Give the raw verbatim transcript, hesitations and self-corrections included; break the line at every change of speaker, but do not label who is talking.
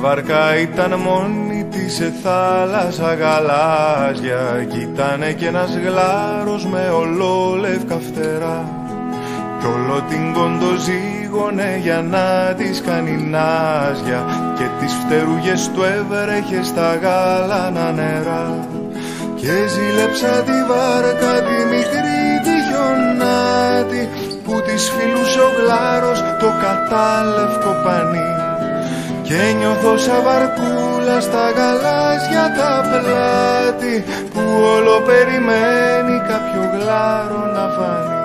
βάρκα ήταν μόνη της σε θάλασσα γαλάζια κι ήτανε κι ένας γλάρος με ολόλευκα φτερά κι όλο την κοντοζήγωνε για να της κάνει νάζια και τις φτερούγες του έβρεχε στα γάλανα νερά και ζήλεψα τη βάρκα τη μικρή τη χιονάτη που της φιλούσε ο γλάρος το κατάλευκο πανί και νιώθω σαν βαρκούλα στα γαλάζια τα πλάτη που όλο περιμένει κάποιο γλάρο να φανεί.